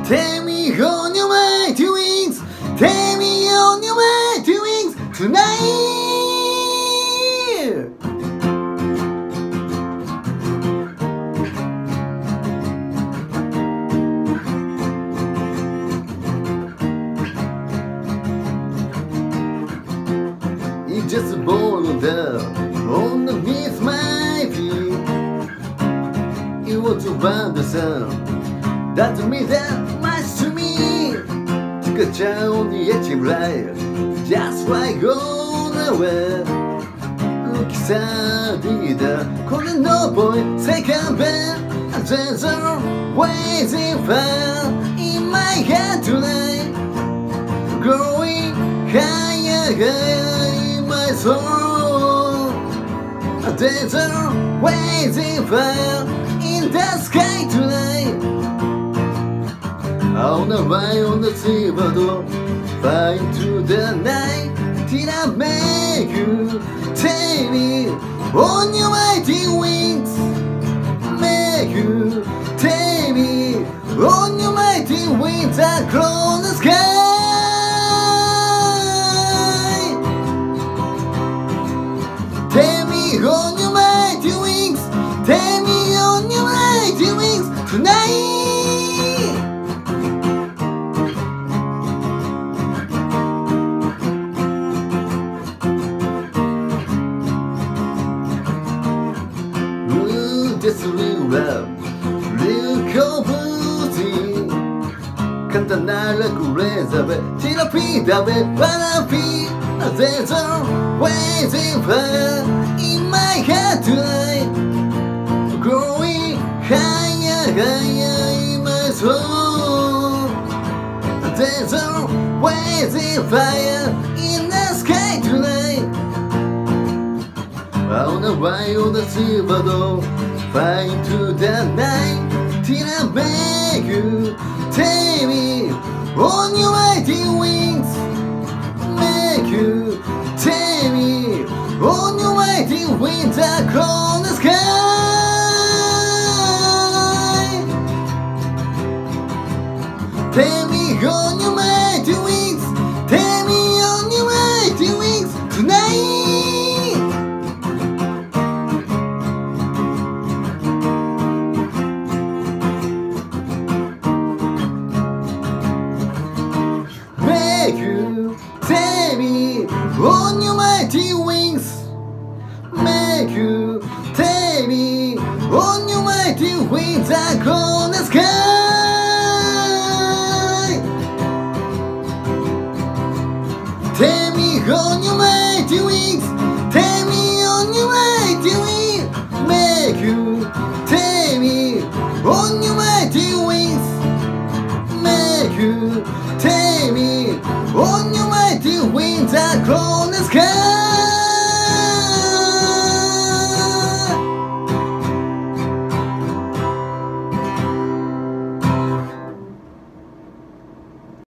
Take me on your mighty wings. Take me on your mighty wings tonight. It's just a ball of love underneath my feet. You want to run the sun. That means that much to me. つかちゃうにやちむらい Just like on the way 抜き去りだこれのボーイ Second band There's a waiting fire In my head tonight Growing higher, higher in my soul There's a waiting fire In the sky tonight On the right, on the silver door Fly into the night Till I make you Take me on your mighty wings Make you Take me on your mighty wings Across the sky Take me on your mighty wings Take me on your mighty wings Tonight This real love, real cozy 簡単なラクレーザーでティラピーダでバナピー There's a waiting fire in my head tonight Growing higher, higher in my soul There's a waiting fire in the sky tonight On the right, on the silver door Fly into the night Till I make you Take me on your mighty wings Make you Take me on your mighty wings Across the sky Take me on your mighty wings Take me on your mighty wings Tonight Make you take me on your mighty wings Make you take me on your mighty wings Across the sky Take me on your mighty wings Take me on your mighty wings Make you take me on your mighty wings Make you